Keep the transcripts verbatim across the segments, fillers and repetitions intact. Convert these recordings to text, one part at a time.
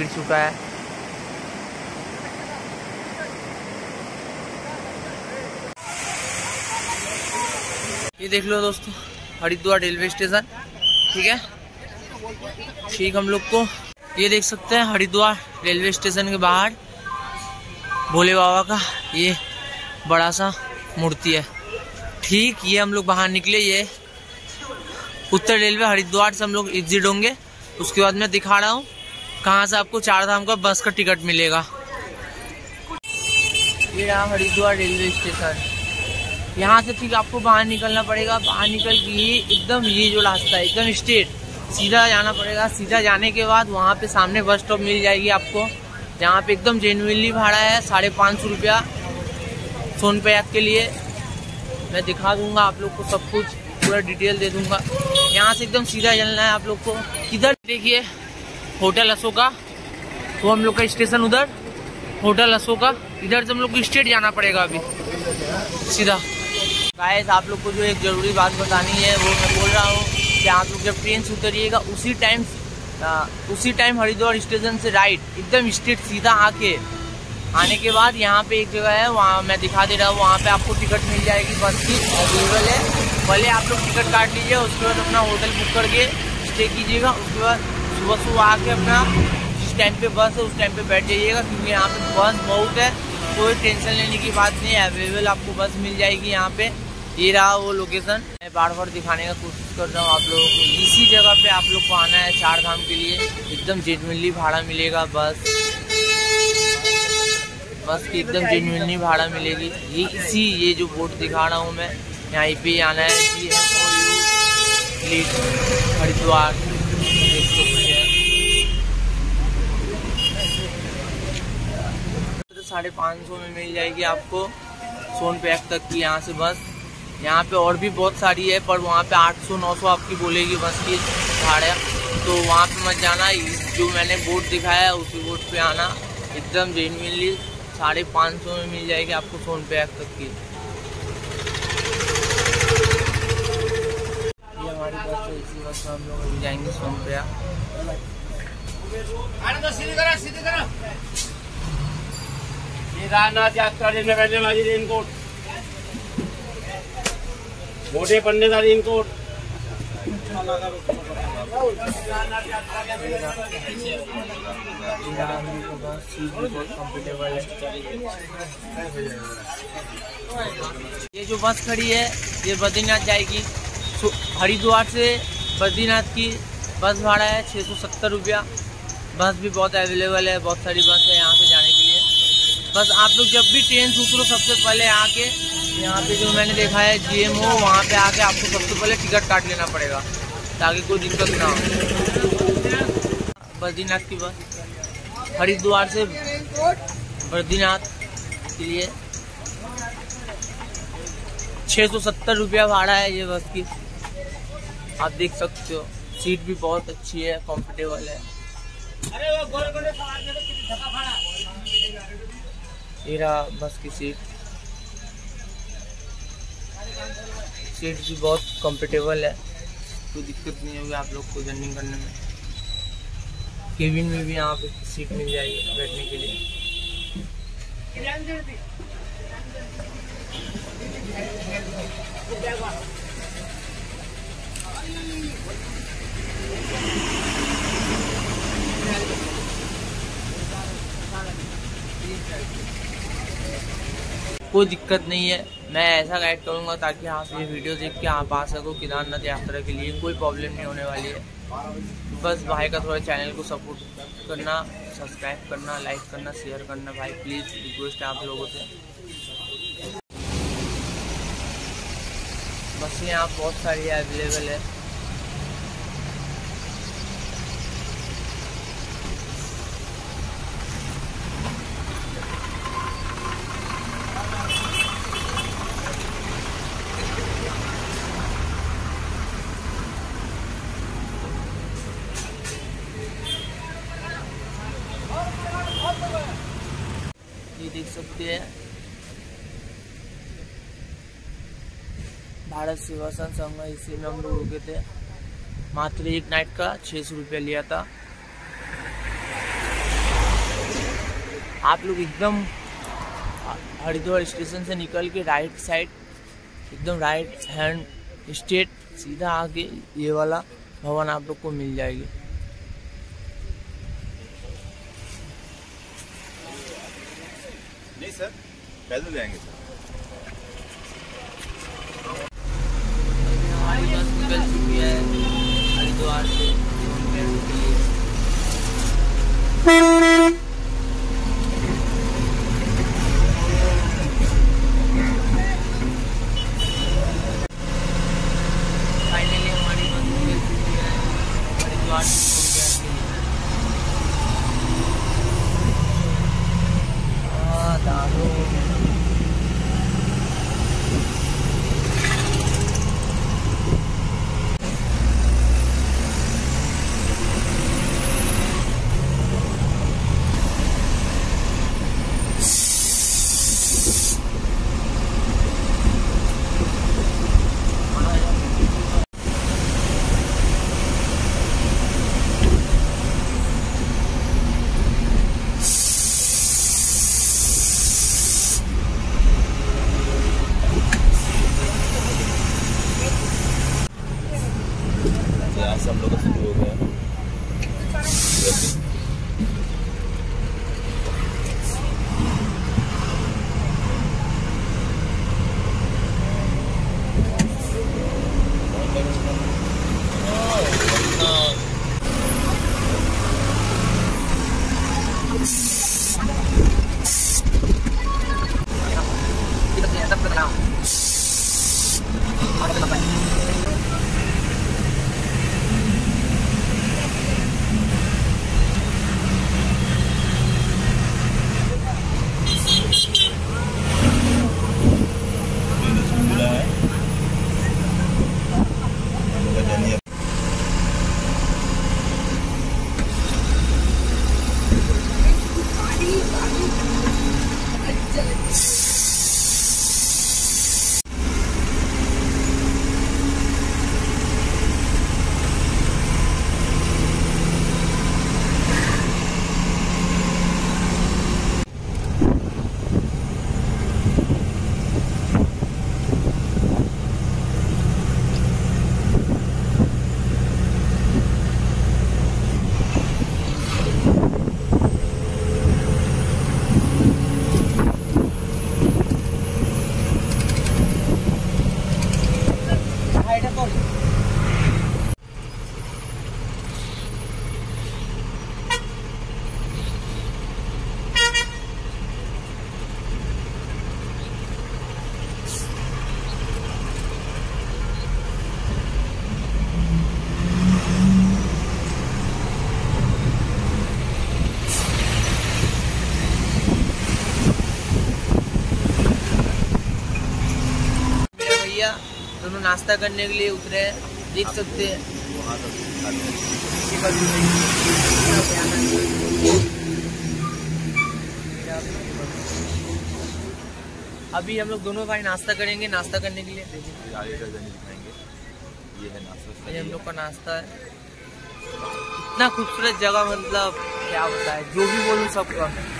गिर चुका है। ये देख लो दोस्तों, हरिद्वार रेलवे स्टेशन। ठीक है, ठीक हम लोग को ये देख सकते हैं हरिद्वार रेलवे स्टेशन के बाहर भोले बाबा का ये बड़ा सा मूर्ति है। ठीक ये हम लोग बाहर निकले, ये उत्तर रेलवे हरिद्वार से हम लोग एग्जिट होंगे। उसके बाद मैं दिखा रहा हूँ कहाँ से आपको चार धाम का बस का टिकट मिलेगा। ये रहा हरिद्वार रेलवे स्टेशन। यहाँ से ठीक आपको बाहर निकलना पड़ेगा। बाहर निकल के ये एकदम ये जो रास्ता है एकदम स्ट्रेट सीधा जाना पड़ेगा। सीधा जाने के बाद वहाँ पे सामने बस स्टॉप मिल जाएगी आपको, जहाँ पे एकदम जेन्युइनली भाड़ा है साढ़े पाँच सौ रुपया सोनपे ऐप के लिए। मैं दिखा दूंगा आप लोग को सब कुछ, पूरा डिटेल दे दूंगा। यहाँ से एकदम सीधा चलना है आप लोग को। किधर देखिए होटल अशोका, वो हम लोग का स्टेशन उधर होटल अशोका। इधर से हम लोग को स्ट्रेट जाना पड़ेगा अभी सीधा। गाइस आप लोग को जो एक ज़रूरी बात बतानी है वो मैं बोल रहा हूँ कि आप लोग जब ट्रेन से उतरिएगा उसी टाइम उसी टाइम हरिद्वार स्टेशन से राइट एकदम स्ट्रेट सीधा आके आने के बाद यहाँ पे एक जगह है, वहाँ मैं दिखा दे रहा हूँ, वहाँ पे आपको टिकट मिल जाएगी बस की अवेलेबल है। पहले आप लोग टिकट काट लीजिए, उसके बाद अपना होटल बुक करके स्टे कीजिएगा। उसके बाद सुबह सुबह आके अपना जिस टाइम पे बस है उस टाइम पे बैठ जाइएगा, क्योंकि यहाँ पे बस बहुत है, कोई टेंशन लेने की बात नहीं है। अवेलेबल आपको बस मिल जाएगी यहाँ पे। ये रहा वो लोकेशन। मैं बार बार दिखाने का कोशिश कर रहा हूँ आप लोगों को। इसी जगह पे आप लोग को आना है चार धाम के लिए। एकदम जेन्युइनली भाड़ा मिलेगा, बस बस की एकदम जेन्युइनली भाड़ा मिलेगी। ये इसी ये जो बोर्ड दिखा रहा हूँ मैं, यहाँ पे आना है ji S O U Haridwar. तो साढ़े पाँच सौ में मिल जाएगी आपको सोनपे ऐप तक की यहाँ से बस। यहाँ पे और भी बहुत सारी है, पर वहाँ पे आठ सौ नौ सौ आपकी बोलेगी बस की भाड़ा, तो वहाँ पे मत जाना। जो मैंने बोर्ड दिखाया है उसी बोर्ड पे आना। एकदम जेन्युइनली साढ़े पाँच सौ में मिल जाएगी आपको सोनपे ऐप तक की। ये हमारी बस है, इसी बस में हम लोग अभी जाएंगे सोनपे ऐप। केदारनाथ यात्रा में बैठने वाली रेनकोट, मोटे पन्ने का रेनकोट। ये जो बस खड़ी है ये बद्रीनाथ जाएगी। हरिद्वार से बद्रीनाथ की बस भाड़ा है छः सौ सत्तर रुपया। बस भी बहुत अवेलेबल है, बहुत सारी बस है यहाँ से जाने के लिए। बस आप लोग जब भी ट्रेन से उतरो सबसे पहले आके यहाँ पे जो मैंने देखा है जी एम ओ, वहाँ पे आके आपको सबसे पहले टिकट काट लेना पड़ेगा ताकि कोई दिक्कत ना हो। बद्रीनाथ की बस हरिद्वार से बद्रीनाथ के लिए छः सौ सत्तर रुपया भाड़ा है ये बस की। आप देख सकते हो, सीट भी बहुत अच्छी है, कंफर्टेबल है। ये रहा बस की सीट। सीट भी बहुत कंफर्टेबल है, कोई दिक्कत नहीं होगी आप लोग को जर्नी करने में। केबिन में भी यहाँ पे सीट मिल जाएगी बैठने के लिए। कोई दिक्कत नहीं है, मैं ऐसा गाइड करूँगा ताकि आप ये वीडियो देख के आप आ सको केदारनाथ यात्रा के लिए। कोई प्रॉब्लम नहीं होने वाली है। बस भाई का थोड़ा चैनल को सपोर्ट करना, सब्सक्राइब करना, लाइक करना, शेयर करना भाई, प्लीज़ रिक्वेस्ट है आप लोगों से। बस यहाँ बहुत सारी अवेलेबल है। ये देख सकते हैं भारत सेवासन संघ, इसी में हम लोग रुके थे। मात्र एक नाइट का छः सौ रुपया लिया था। आप लोग एकदम हरिद्वार स्टेशन से निकल के राइट साइड एकदम राइट हैंड स्ट्रेट सीधा आके ये वाला भवन आप लोग को मिल जाएगी। नहीं सर, पैदल जाएंगे सर। हमारी बस निकल चुकी है हरिद्वार से फाइनली हमारी बस निकल चुकी है हरिद्वार से। सब लोग शुरू हो गया। दोनों नाश्ता करने के लिए उतरे हैं, देख सकते हैं। अभी हम लोग दोनों भाई नाश्ता करेंगे। नाश्ता करने के लिए आगे का दिखाएंगे। ये है नाश्ता, ये हम लोग का नाश्ता है। इतना खूबसूरत जगह, मतलब क्या बताए, जो भी बोलूँ सब कम है।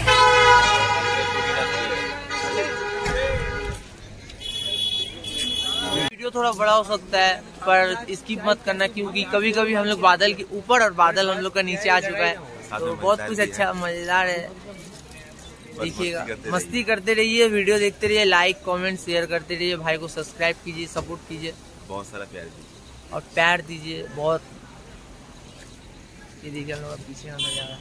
वीडियो थोड़ा बड़ा हो सकता है पर स्किप मत करना, क्योंकि कभी कभी हम लोग बादल के ऊपर और बादल हम लोग का नीचे आ चुका है, तो बहुत कुछ अच्छा मजेदार है। देखिएगा, मस्ती करते रहिए, वीडियो देखते रहिए, लाइक कमेंट शेयर करते रहिए, भाई को सब्सक्राइब कीजिए, सपोर्ट कीजिए, बहुत सारा प्यार दीजिए और प्यार दीजिए बहुत। ये देखिए हम लोग पीछे का नजारा।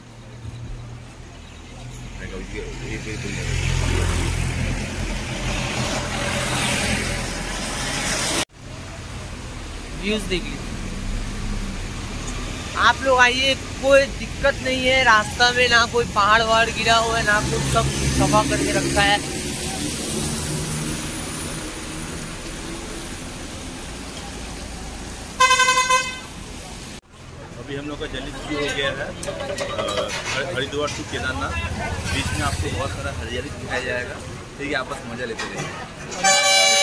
व्यूज देख लीजिए आप लोग, आइए, कोई दिक्कत नहीं है रास्ता में, ना कोई पहाड़ वहाड़ गिरा हुआ है, ना कुछ, सब सफा करके रखा है। अभी हम लोग का जर्नी शुरू हो गया है हरिद्वार टू केदारनाथ। बीच में आपको बहुत सारा हरियाली दिखाया जाएगा, ठीक है, आप बस मजा लेते रहिए।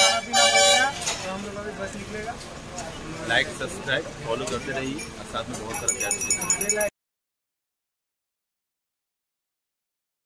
लाइक सब्सक्राइब फॉलो करते रहिए और साथ में बहुत सारा प्यार।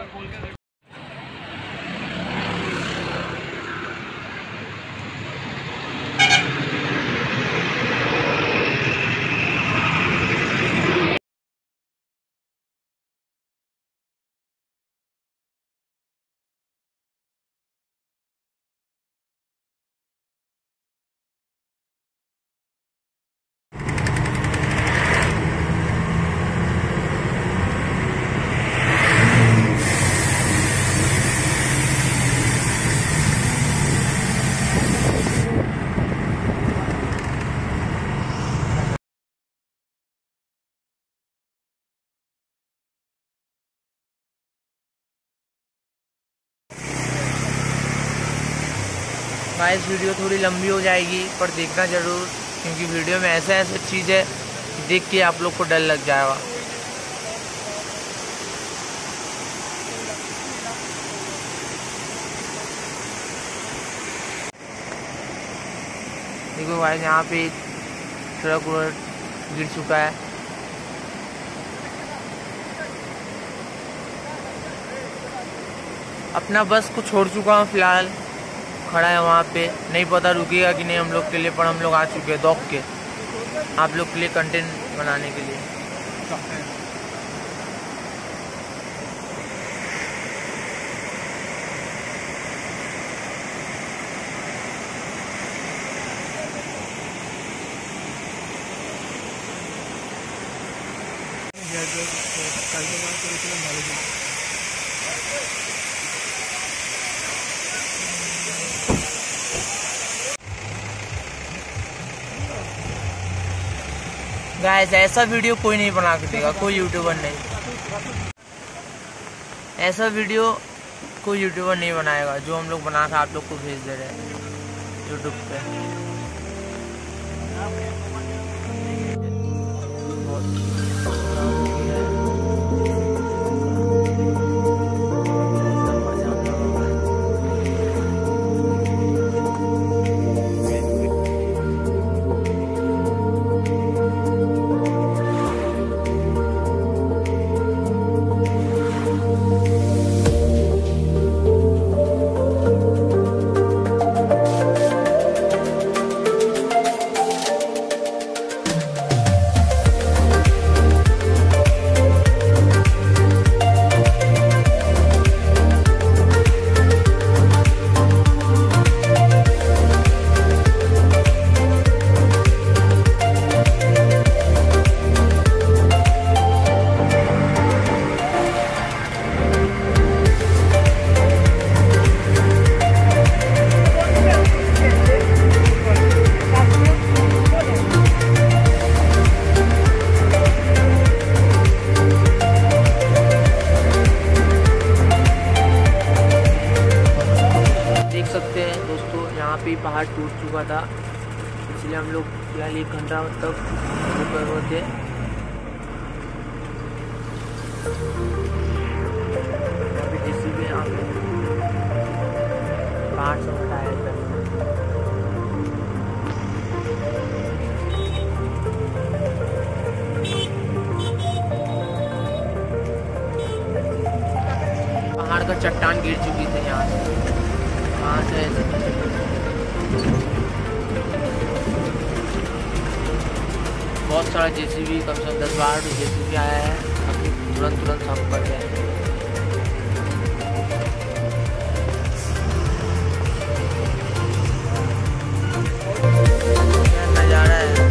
गाइस वीडियो थोड़ी लंबी हो जाएगी पर देखना ज़रूर, क्योंकि वीडियो में ऐसा ऐसा चीज़ है देख के आप लोग को डर लग जाएगा। देखो गाइस यहाँ पे ट्रक वरक गिर चुका है। अपना बस को छोड़ चुका हूँ, फिलहाल खड़ा है वहाँ पे, नहीं पता रुकेगा कि नहीं हम लोग के लिए, पर हम लोग आ चुके हैं दौड़ के आप लोग के लिए कंटेंट बनाने के लिए। गाइस ऐसा वीडियो कोई नहीं बना के देगा, कोई यूट्यूबर नहीं, ऐसा वीडियो कोई यूट्यूबर नहीं बनाएगा जो हम लोग बना के आप लोग को भेज दे रहे हैं यूट्यूब पे। पहाड़ टूट चुका था, इसलिए हम लोग फिलहाल एक घंटा तक ऊपर होते। अभी जेसीबी यहाँ पे पहाड़ से हटाया था। पहाड़ का चट्टान गिर चुकी थी यहाँ से, वहाँ से बहुत सारा जेसीबी, कम से कम दस बारह जेसीबी आया है, अभी तुरंत तुरंत साफ कर रहे हैं। नज़ारा है।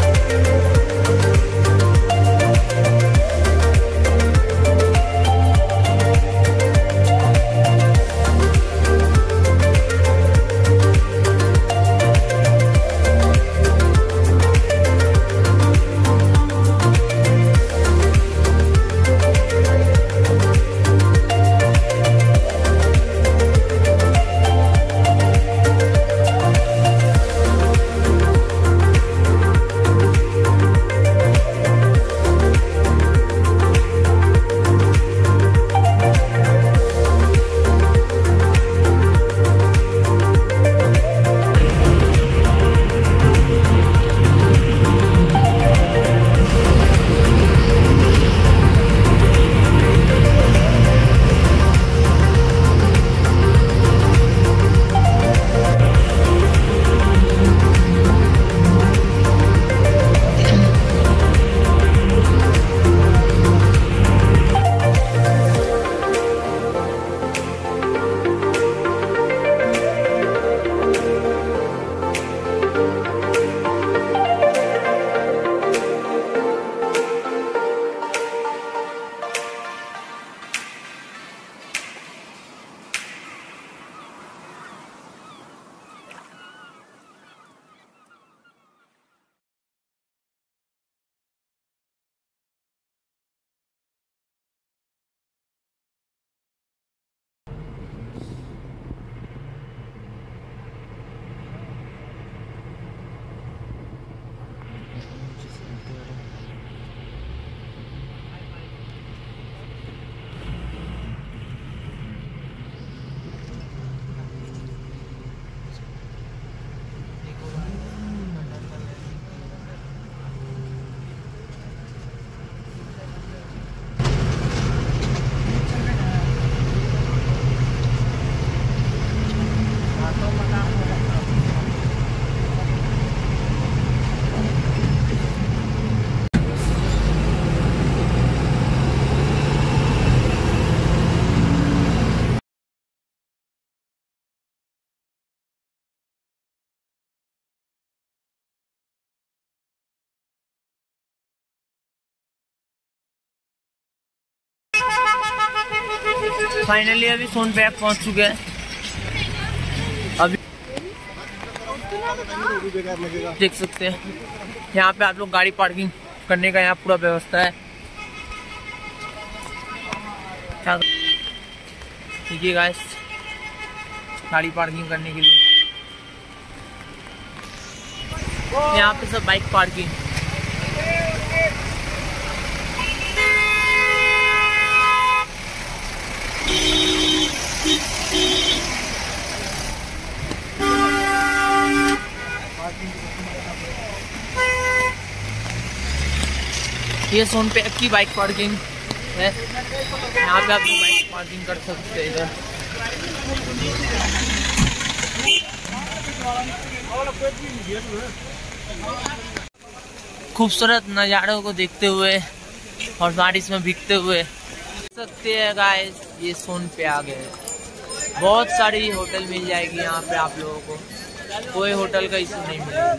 फाइनली अभी सोनप्रयाग पहुंच चुके हैं। अभी देख सकते हैं यहाँ पे आप लोग गाड़ी पार्किंग करने का यहाँ पूरा व्यवस्था है। ठीक है गाइस, गाड़ी पार्किंग करने के लिए यहाँ पे सब बाइक पार्किंग। ये सोनप्रयाग की बाइक पार्किंग है। यहाँ पे आप लोग बाइक पार्किंग कर सकते हैं। इधर खूबसूरत नज़ारों को देखते हुए और बारिश में भीगते हुए सकते हैं गाइस, ये सोनप्रयाग है। बहुत सारी होटल मिल जाएगी यहाँ पे आप लोगों को, कोई होटल का इशू नहीं मिलेगा।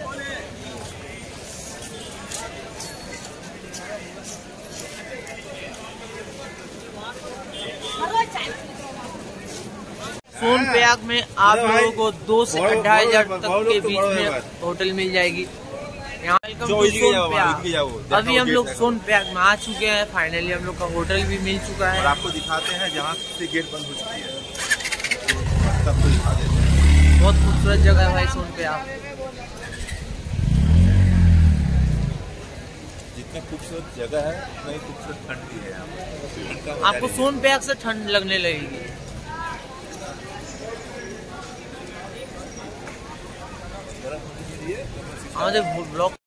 सोनप्रयाग में आप लोगों को दो से ढाई हजार तक के बीच में होटल मिल जाएगी। यहाँ वेलकम टू सोनप्रयाग। अभी हम लोग सोनप्रयाग में आ चुके हैं। फाइनली हम लोग का होटल भी मिल चुका है और आपको दिखाते हैं जहाँ से गेट बंद हो चुकी है, सबको दिखा देते हैं। बहुत खूबसूरत जगह है भाई सोनप्रयाग। जितनी खूबसूरत जगह है उतना ही खूबसूरत ठंड भी है यहाँ। आपको सोनप्रयाग से ठंड लगने लगेगी। আমাদের ব্লগ